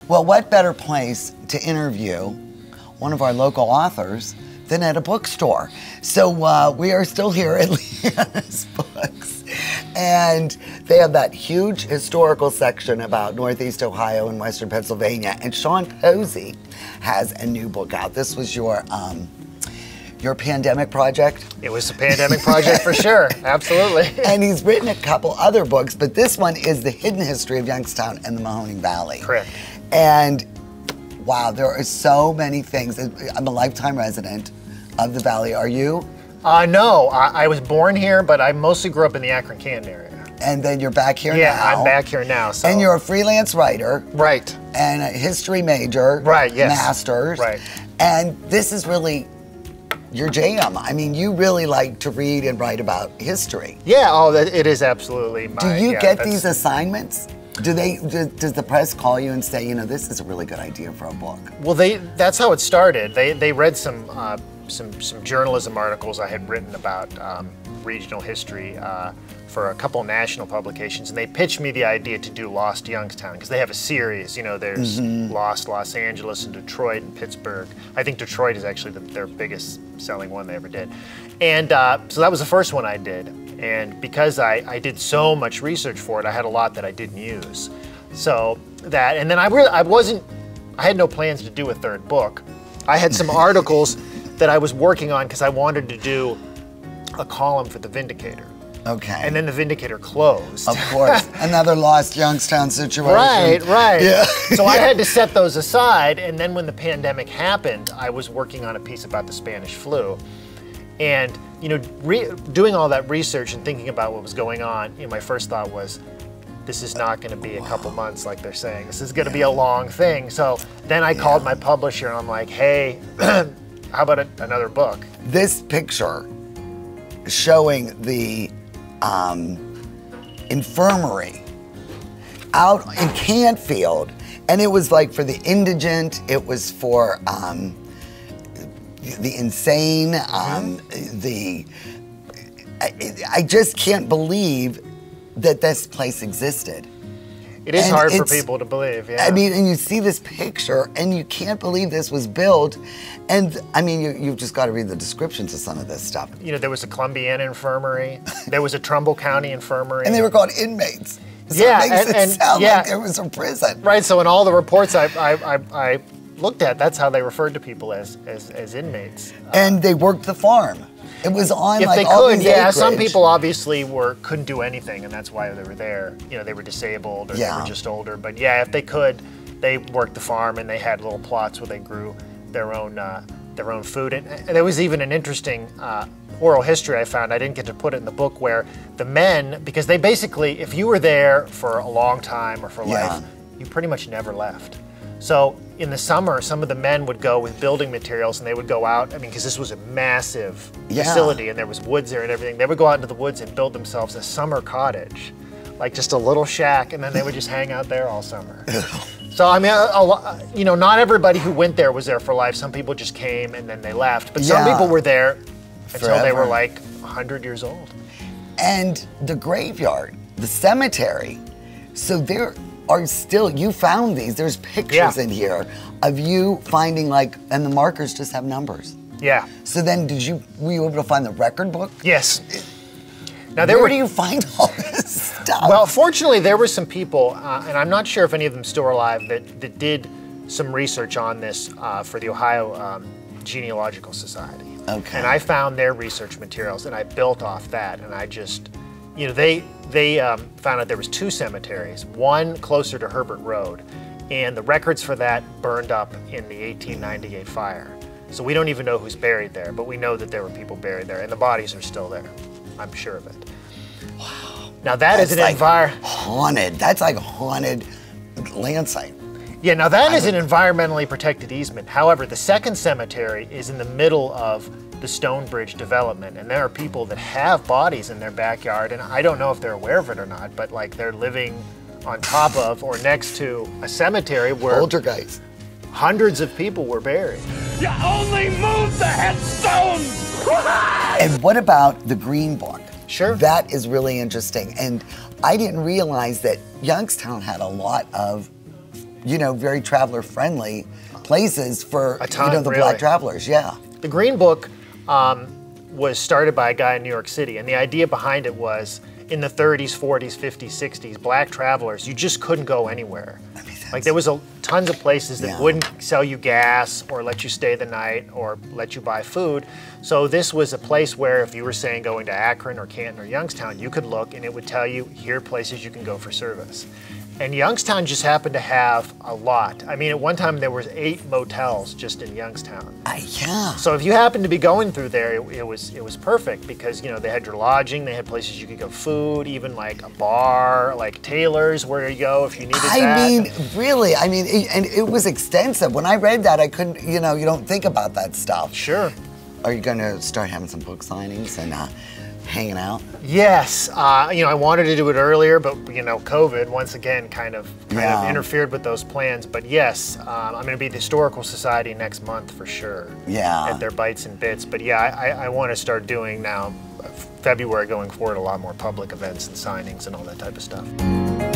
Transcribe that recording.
Well, what better place to interview one of our local authors than at a bookstore? So we are still here at Leanna's Books, and they have that huge historical section about Northeast Ohio and Western Pennsylvania, and Sean Posey has a new book out. This was your pandemic project? It was a pandemic project for sure, absolutely. And he's written a couple other books, but this one is The Hidden History of Youngstown and the Mahoning Valley. Correct. And wow, there are so many things. I'm a lifetime resident of the Valley. Are you? No, I was born here, but I mostly grew up in the Akron-Canton area. And then you're back here now. Yeah, I'm back here now. So. And you're a freelance writer. Right. And a history major. Right, yes. Masters. Right. And this is really your jam. I mean, you really like to read and write about history. Yeah, it is absolutely my... Do you get these assignments? Does the press call you and say, you know, this is a really good idea for a book? Well, that's how it started. They read some journalism articles I had written about regional history for a couple national publications, and they pitched me the idea to do Lost Youngstown, because they have a series. You know, there's Lost Los Angeles and Detroit and Pittsburgh. I think Detroit is actually their biggest selling one they ever did. And so that was the first one I did. And because I did so much research for it, I had a lot that I didn't use. So that, and then I had no plans to do a third book. I had some articles that I was working on because I wanted to do a column for The Vindicator. Okay. And then The Vindicator closed. Of course, another Lost Youngstown situation. Right. Yeah. So I had to set those aside, and then when the pandemic happened, I was working on a piece about the Spanish flu. And, you know, doing all that research and thinking about what was going on, you know, my first thought was, this is not going to be a couple months like they're saying. This is going to be a long thing. So then I called my publisher and I'm like, hey, how about another book? This picture showing the infirmary out in Canfield, and it was like for the indigent, it was for the insane, I just can't believe that this place existed. It is hard for people to believe, yeah. I mean, and you see this picture, and you can't believe this was built. And I mean, you've just got to read the descriptions of some of this stuff. You know, there was a Columbiana infirmary, there was a Trumbull County infirmary. And they were called inmates. So yeah, it makes it sound like there was a prison. Right, so in all the reports I looked at, that's how they referred to people as inmates. And they worked the farm. It was on if like they all could, these yeah. acreage. Some people obviously couldn't do anything, and that's why they were there. You know, they were disabled or they were just older. But yeah, if they could, they worked the farm, and they had little plots where they grew their own food. And there was even an interesting oral history I found. I didn't get to put it in the book, where the men, because they basically, if you were there for a long time or for life, you pretty much never left. So in the summer, some of the men would go with building materials, and they would go out, I mean, because this was a massive facility and there was woods there and everything. They would go out into the woods and build themselves a summer cottage, like just a little shack, and then they would just hang out there all summer. So I mean, you know, not everybody who went there was there for life. Some people just came and then they left. But some people were there until they were like 100 years old. And the graveyard, the cemetery, so there are still, you found these, there's pictures in here of you finding and the markers just have numbers. Yeah. So then were you able to find the record book? Yes. Now where do you find all this stuff? Well, fortunately there were some people, and I'm not sure if any of them still are alive, that did some research on this for the Ohio Genealogical Society. Okay. And I found their research materials, and I built off that, and I just, you know, they found out there was 2 cemeteries, one closer to Herbert Road, and the records for that burned up in the 1898 fire. So we don't even know who's buried there, but we know that there were people buried there, and the bodies are still there. I'm sure of it. Wow. Now that's haunted. That's like a haunted land site. Yeah, now that is an environmentally protected easement. However, the second cemetery is in the middle of the Stonebridge development, and there are people that have bodies in their backyard, and I don't know if they're aware of it or not, but like they're living on top of or next to a cemetery where poltergeist. Hundreds of people were buried. You only move the headstones! And what about the Green Book? Sure. That is really interesting. And I didn't realize that Youngstown had a lot of you know, very traveler-friendly places for, a ton, you know, the really. Black travelers. Yeah. The Green Book was started by a guy in New York City, and the idea behind it was in the 30s, 40s, 50s, 60s, Black travelers, you just couldn't go anywhere. Like there was tons of places that wouldn't sell you gas or let you stay the night or let you buy food. So this was a place where if you were saying going to Akron or Canton or Youngstown, you could look and it would tell you, here are places you can go for service. And Youngstown just happened to have a lot. I mean, at one time there was 8 motels just in Youngstown. Yeah. So if you happened to be going through there, it was perfect because, you know, they had your lodging, they had places you could go food, even like a bar, like Taylor's where you go if you needed that. I mean, really, I mean, and it was extensive. When I read that, I couldn't, you know, you don't think about that stuff. Sure. Are you going to start having some book signings and hanging out? Yes, you know, I wanted to do it earlier, but you know, COVID once again kind of interfered with those plans. But yes, I'm going to be at the Historical Society next month for sure. Yeah. At their Bites and Bits. But yeah, I want to start doing now, February going forward, a lot more public events and signings and all that type of stuff.